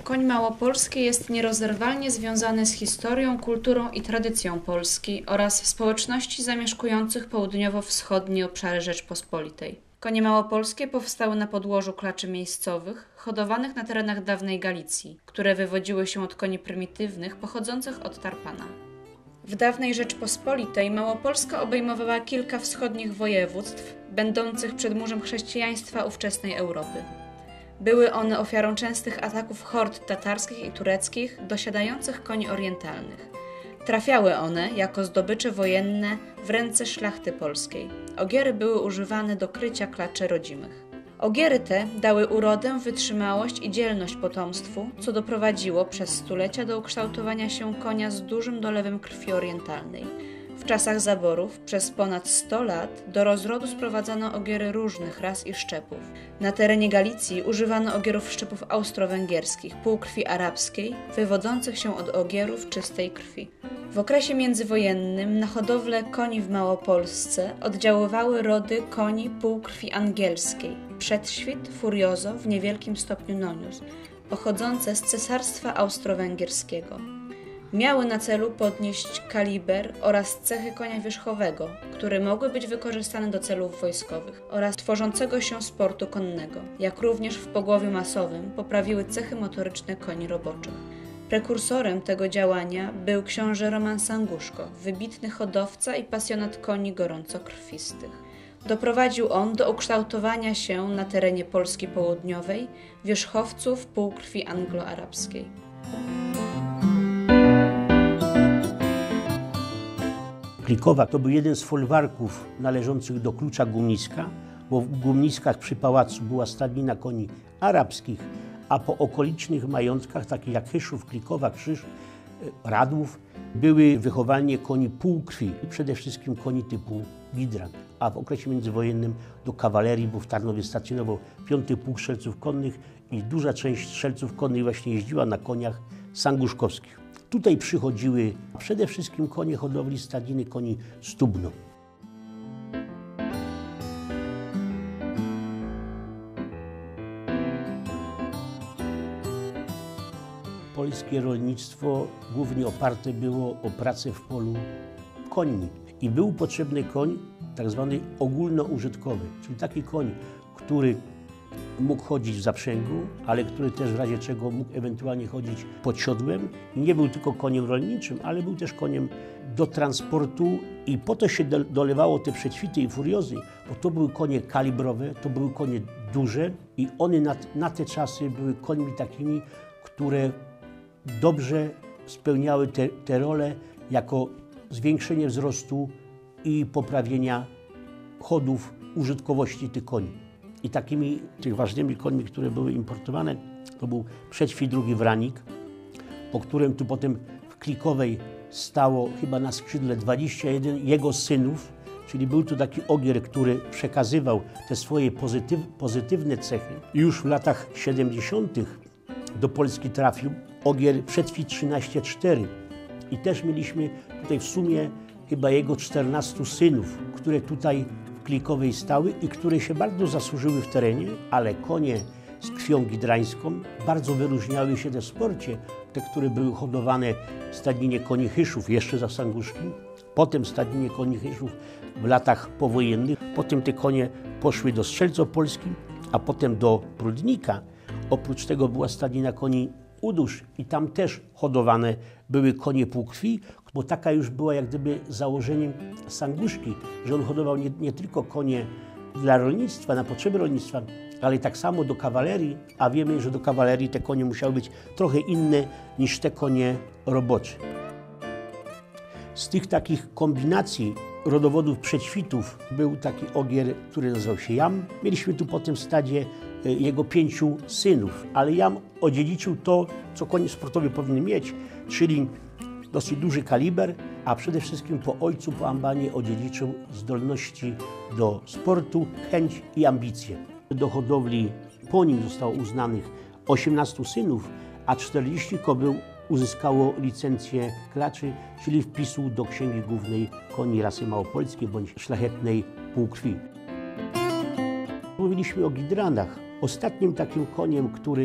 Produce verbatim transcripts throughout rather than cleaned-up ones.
Koń małopolski jest nierozerwalnie związany z historią, kulturą i tradycją Polski oraz społeczności zamieszkujących południowo-wschodnie obszary Rzeczpospolitej. Konie małopolskie powstały na podłożu klaczy miejscowych, hodowanych na terenach dawnej Galicji, które wywodziły się od koni prymitywnych pochodzących od tarpana. W dawnej Rzeczpospolitej Małopolska obejmowała kilka wschodnich województw, będących przedmurzem chrześcijaństwa ówczesnej Europy. Były one ofiarą częstych ataków hord tatarskich i tureckich dosiadających koni orientalnych. Trafiały one, jako zdobycze wojenne, w ręce szlachty polskiej. Ogiery były używane do krycia klaczy rodzimych. Ogiery te dały urodę, wytrzymałość i dzielność potomstwu, co doprowadziło przez stulecia do ukształtowania się konia z dużym dolewem krwi orientalnej. W czasach zaborów przez ponad sto lat do rozrodu sprowadzano ogiery różnych ras i szczepów. Na terenie Galicji używano ogierów szczepów austro-węgierskich, półkrwi arabskiej, wywodzących się od ogierów czystej krwi. W okresie międzywojennym na hodowlę koni w Małopolsce oddziaływały rody koni półkrwi angielskiej, Przedświt, Furiozo, w niewielkim stopniu Nonius, pochodzące z Cesarstwa Austro-Węgierskiego. Miały na celu podnieść kaliber oraz cechy konia wierzchowego, które mogły być wykorzystane do celów wojskowych oraz tworzącego się sportu konnego, jak również w pogłowiu masowym poprawiły cechy motoryczne koni roboczych. Prekursorem tego działania był książę Roman Sanguszko, wybitny hodowca i pasjonat koni gorącokrwistych. Doprowadził on do ukształtowania się na terenie Polski Południowej wierzchowców półkrwi anglo-arabskiej. Klikowa to był jeden z folwarków należących do klucza Gumniska, bo w Gumniskach przy pałacu była stadnina koni arabskich, a po okolicznych majątkach, takich jak Hyszów, Klikowa, Krzyż, Radłów, były wychowalnie koni półkrwi, przede wszystkim koni typu Gidran. A w okresie międzywojennym do kawalerii, bo w Tarnowie stacjonował piąty Pułk Strzelców Konnych i duża część strzelców konnych właśnie jeździła na koniach sanguszkowskich. Tutaj przychodziły przede wszystkim konie hodowli stadniny koni Stubno. Polskie rolnictwo głównie oparte było o pracę w polu końmi i był potrzebny koń tak zwany ogólnoużytkowy, czyli taki koń, który mógł chodzić w zaprzęgu, ale który też w razie czego mógł ewentualnie chodzić pod siodłem. I nie był tylko koniem rolniczym, ale był też koniem do transportu i po to się dolewało te Przedświty i Furiozy, bo to były konie kalibrowe, to były konie duże i one na, na te czasy były końmi takimi, które dobrze spełniały te, te role jako zwiększenie wzrostu i poprawienia chodów, użytkowości tych koni. I takimi tych ważnymi końmi, które były importowane, to był Przedświt drugi Wranik, po którym tu potem w Klikowej stało chyba na skrzydle dwadzieścia jeden jego synów, czyli był to taki ogier, który przekazywał te swoje pozytyw, pozytywne cechy. I już w latach siedemdziesiątych do Polski trafił ogier Przedświt trzynaście cztery. I też mieliśmy tutaj w sumie chyba jego czternastu synów, które tutaj w Klikowej stały i które się bardzo zasłużyły w terenie, ale konie z krwią gidrańską bardzo wyróżniały się też w sporcie. Te, które były hodowane w stadninie koni Hyszów, jeszcze za Sanguszkim, potem w stadninie koni Hyszów w latach powojennych, potem te konie poszły do Strzelców Polskich, a potem do Prudnika. Oprócz tego była stadnina koni Udusz i tam też hodowane były konie półkrwi, bo taka już była jak gdyby założeniem Sanguszki, że on hodował nie, nie tylko konie dla rolnictwa, na potrzeby rolnictwa, ale tak samo do kawalerii, a wiemy, że do kawalerii te konie musiały być trochę inne niż te konie robocze. Z tych takich kombinacji rodowodów Przedświtów był taki ogier, który nazywał się Jam. Mieliśmy tu po tym stadzie jego pięciu synów, ale Jam odziedziczył to, co konie sportowe powinny mieć, czyli dosyć duży kaliber, a przede wszystkim po ojcu, po Ambanie odziedziczył zdolności do sportu, chęć i ambicje. Do hodowli po nim zostało uznanych osiemnastu synów, a czterdzieści kobył uzyskało licencję klaczy, czyli wpisu do Księgi Głównej koni rasy małopolskiej bądź szlachetnej półkrwi. Mówiliśmy o Gidranach. Ostatnim takim koniem, który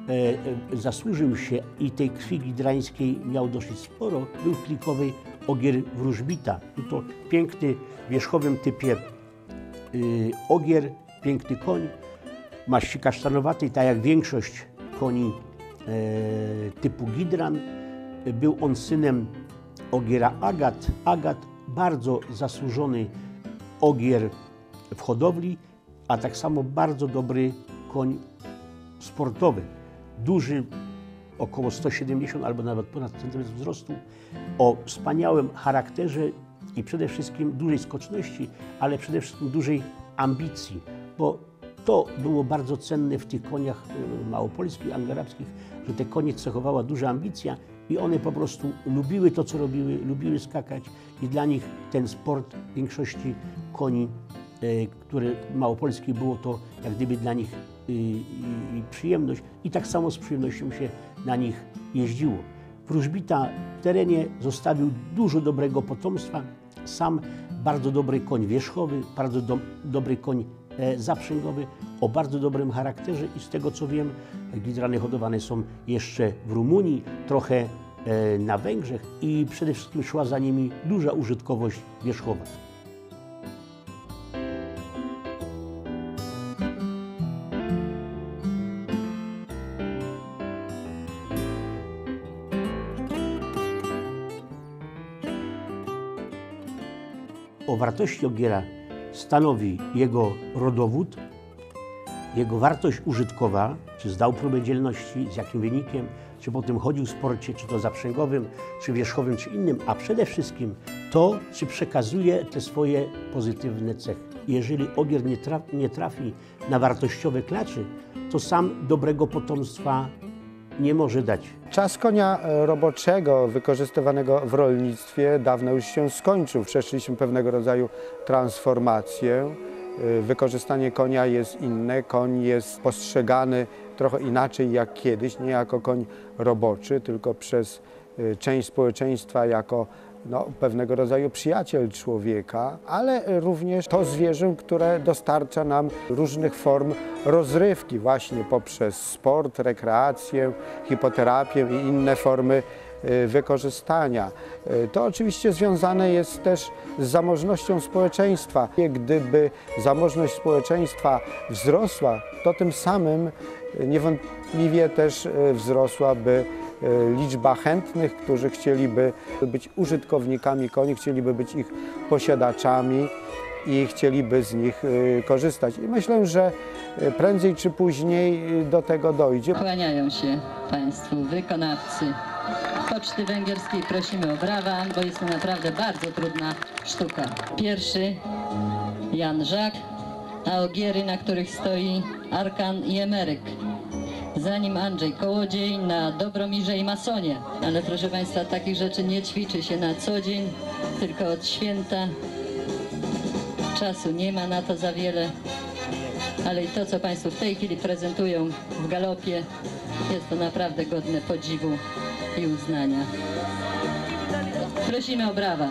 e, zasłużył się i tej krwi gidrańskiej miał dosyć sporo, był w Klikowej ogier wróżbita. Był to piękny, w wierzchowym typie y, ogier, piękny koń, maści kasztanowatej, tak jak większość koni e, typu gidran. Był on synem ogiera Agat. Agat, bardzo zasłużony ogier w hodowli, a tak samo bardzo dobry koń sportowy. Duży, około sto siedemdziesiąt albo nawet ponad centymetr wzrostu, o wspaniałym charakterze i przede wszystkim dużej skoczności, ale przede wszystkim dużej ambicji, bo to było bardzo cenne w tych koniach małopolskich, anglo-arabskich, że te konie cechowała duża ambicja i one po prostu lubiły to, co robiły, lubiły skakać i dla nich ten sport w większości koni, e, które małopolskie, było to jak gdyby dla nich y, y, przyjemność i tak samo z przyjemnością się na nich jeździło. Wróżbita w terenie zostawił dużo dobrego potomstwa, sam bardzo dobry koń wierzchowy, bardzo do, dobry koń e, zaprzęgowy, o bardzo dobrym charakterze i z tego co wiem, gidrany hodowane są jeszcze w Rumunii, trochę e, na Węgrzech i przede wszystkim szła za nimi duża użytkowość wierzchowa. O wartości ogiera stanowi jego rodowód, jego wartość użytkowa, czy zdał próbę dzielności, z jakim wynikiem, czy potem chodził w sporcie, czy to zaprzęgowym, czy wierzchowym, czy innym, a przede wszystkim to, czy przekazuje te swoje pozytywne cechy. Jeżeli ogier nie trafi, nie trafi na wartościowe klaczy, to sam dobrego potomstwa nie może dać. Czas konia roboczego wykorzystywanego w rolnictwie dawno już się skończył. Przeszliśmy pewnego rodzaju transformację. Wykorzystanie konia jest inne, koń jest postrzegany trochę inaczej jak kiedyś, nie jako koń roboczy, tylko przez część społeczeństwa jako no, pewnego rodzaju przyjaciel człowieka, ale również to zwierzę, które dostarcza nam różnych form rozrywki właśnie poprzez sport, rekreację, hipoterapię i inne formy wykorzystania. To oczywiście związane jest też z zamożnością społeczeństwa. Gdyby zamożność społeczeństwa wzrosła, to tym samym niewątpliwie też wzrosłaby liczba chętnych, którzy chcieliby być użytkownikami koni, chcieliby być ich posiadaczami i chcieliby z nich korzystać. I myślę, że prędzej czy później do tego dojdzie. Kłaniają się Państwu wykonawcy Poczty Węgierskiej. Prosimy o brawa, bo jest to naprawdę bardzo trudna sztuka. Pierwszy Jan Żak, a ogiery, na których stoi Arkan i Emeryk. Za nim Andrzej Kołodziej na Dobromirze i Masonie. Ale proszę Państwa, takich rzeczy nie ćwiczy się na co dzień, tylko od święta. Czasu nie ma na to za wiele, ale i to, co Państwo w tej chwili prezentują w galopie, jest to naprawdę godne podziwu i uznania. Prosimy o brawa.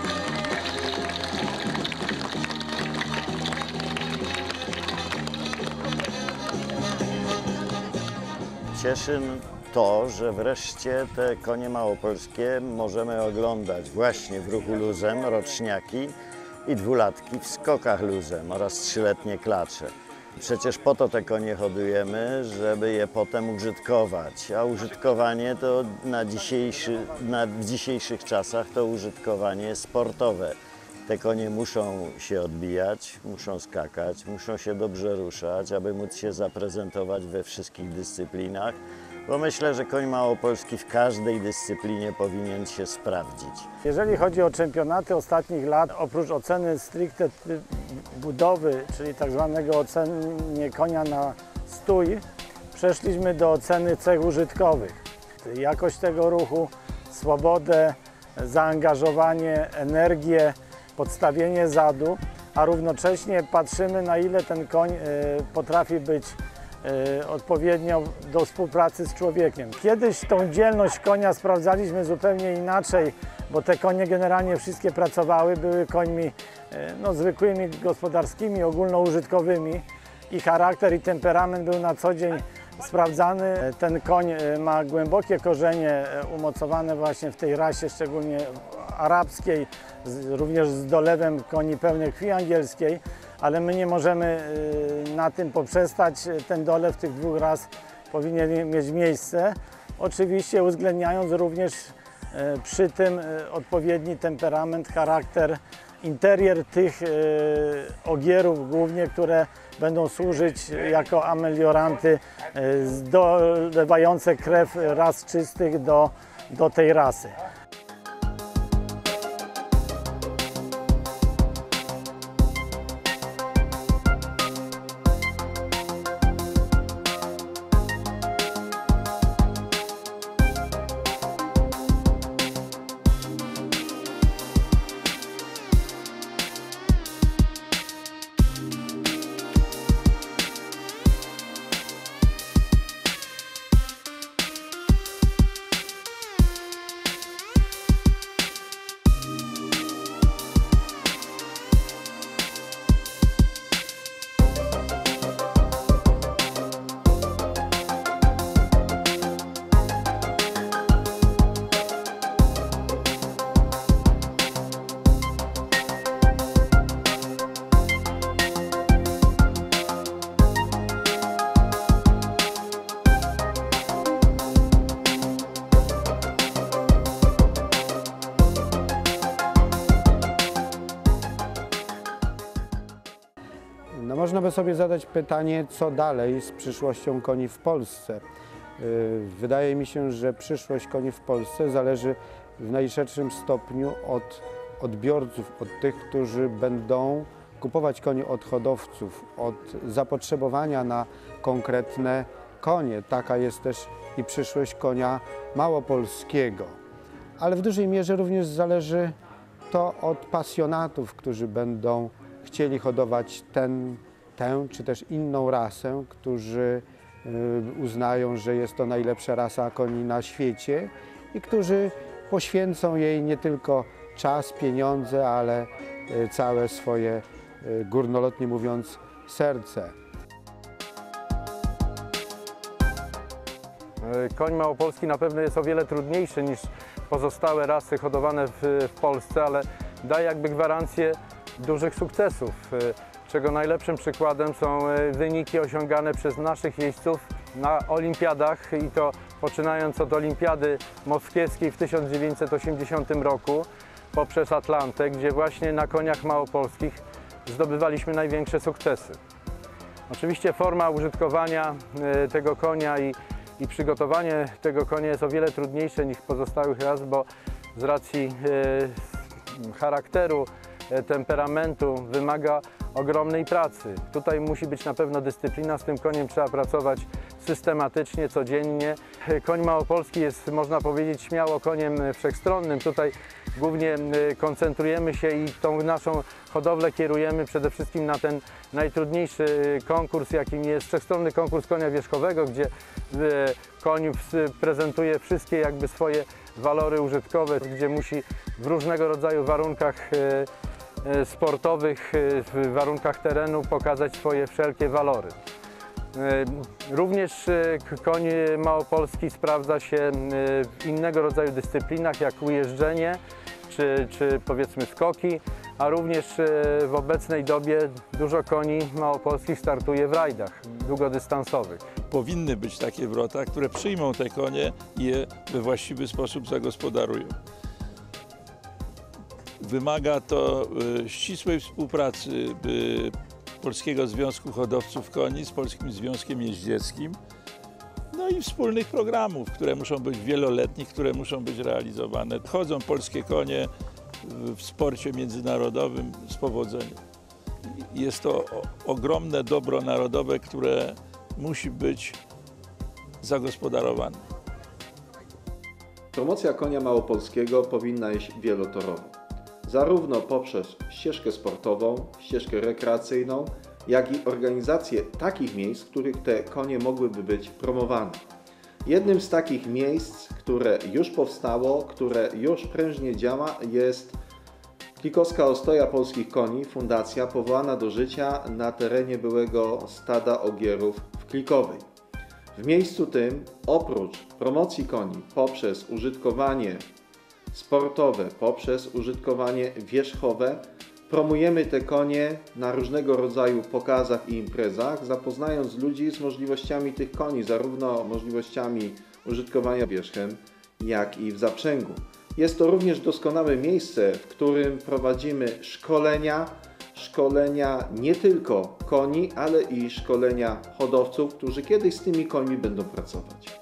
Cieszy to, że wreszcie te konie małopolskie możemy oglądać właśnie w ruchu luzem, roczniaki i dwulatki w skokach luzem oraz trzyletnie klacze. Przecież po to te konie hodujemy, żeby je potem użytkować, a użytkowanie to na dzisiejszy, na, w dzisiejszych czasach to użytkowanie sportowe. Te konie muszą się odbijać, muszą skakać, muszą się dobrze ruszać, aby móc się zaprezentować we wszystkich dyscyplinach, bo myślę, że koń małopolski w każdej dyscyplinie powinien się sprawdzić. Jeżeli chodzi o czempionaty ostatnich lat, oprócz oceny stricte budowy, czyli tak zwanego oceny konia na stój, przeszliśmy do oceny cech użytkowych. Jakość tego ruchu, swobodę, zaangażowanie, energię, podstawienie zadu, a równocześnie patrzymy, na ile ten koń potrafi być odpowiednio do współpracy z człowiekiem. Kiedyś tą dzielność konia sprawdzaliśmy zupełnie inaczej, bo te konie generalnie wszystkie pracowały, były końmi no, zwykłymi, gospodarskimi, ogólnoużytkowymi i charakter i temperament był na co dzień sprawdzany. Ten koń ma głębokie korzenie umocowane właśnie w tej rasie, szczególnie arabskiej, również z dolewem koni pełnej krwi angielskiej, ale my nie możemy na tym poprzestać. Ten dolew tych dwóch ras powinien mieć miejsce, oczywiście uwzględniając również przy tym odpowiedni temperament, charakter, interier tych ogierów głównie, które będą służyć jako amelioranty dolewające krew ras czystych do, do tej rasy. No, można by sobie zadać pytanie, co dalej z przyszłością koni w Polsce. Wydaje mi się, że przyszłość koni w Polsce zależy w najszerszym stopniu od odbiorców, od tych, którzy będą kupować konie od hodowców, od zapotrzebowania na konkretne konie. Taka jest też i przyszłość konia małopolskiego. Ale w dużej mierze również zależy to od pasjonatów, którzy będą chcieli hodować ten, tę czy też inną rasę, którzy uznają, że jest to najlepsza rasa koni na świecie i którzy poświęcą jej nie tylko czas, pieniądze, ale całe swoje, górnolotnie mówiąc, serce. Koń małopolski na pewno jest o wiele trudniejszy niż pozostałe rasy hodowane w, w Polsce, ale daje jakby gwarancję dużych sukcesów, czego najlepszym przykładem są wyniki osiągane przez naszych jeźdźców na olimpiadach i to poczynając od olimpiady moskiewskiej w tysiąc dziewięćset osiemdziesiątym roku poprzez Atlantę, gdzie właśnie na koniach małopolskich zdobywaliśmy największe sukcesy. Oczywiście forma użytkowania tego konia i, i przygotowanie tego konia jest o wiele trudniejsze niż pozostałych ras, bo z racji e, charakteru, e, temperamentu wymaga ogromnej pracy. Tutaj musi być na pewno dyscyplina, z tym koniem trzeba pracować systematycznie, codziennie. Koń małopolski jest, można powiedzieć, śmiało koniem wszechstronnym. Tutaj głównie koncentrujemy się i tą naszą hodowlę kierujemy przede wszystkim na ten najtrudniejszy konkurs, jakim jest wszechstronny konkurs konia wierzchowego, gdzie koń prezentuje wszystkie jakby swoje walory użytkowe, gdzie musi w różnego rodzaju warunkach sportowych, w warunkach terenu pokazać swoje wszelkie walory. Również koń małopolski sprawdza się w innego rodzaju dyscyplinach, jak ujeżdżenie czy, czy powiedzmy skoki, a również w obecnej dobie dużo koni małopolskich startuje w rajdach długodystansowych. Powinny być takie wrota, które przyjmą te konie i je we właściwy sposób zagospodarują. Wymaga to ścisłej współpracy Polskiego Związku Hodowców Koni z Polskim Związkiem Jeździeckim, no i wspólnych programów, które muszą być wieloletnich, które muszą być realizowane. Chodzą polskie konie w sporcie międzynarodowym z powodzeniem. Jest to ogromne dobro narodowe, które musi być zagospodarowane. Promocja konia małopolskiego powinna iść wielotorowo. Zarówno poprzez ścieżkę sportową, ścieżkę rekreacyjną, jak i organizację takich miejsc, w których te konie mogłyby być promowane. Jednym z takich miejsc, które już powstało, które już prężnie działa, jest Klikowska Ostoja Polskich Koni, fundacja powołana do życia na terenie byłego stada ogierów w Klikowej. W miejscu tym, oprócz promocji koni poprzez użytkowanie sportowe, poprzez użytkowanie wierzchowe, promujemy te konie na różnego rodzaju pokazach i imprezach, zapoznając ludzi z możliwościami tych koni, zarówno możliwościami użytkowania wierzchem, jak i w zaprzęgu. Jest to również doskonałe miejsce, w którym prowadzimy szkolenia, szkolenia nie tylko koni, ale i szkolenia hodowców, którzy kiedyś z tymi końmi będą pracować.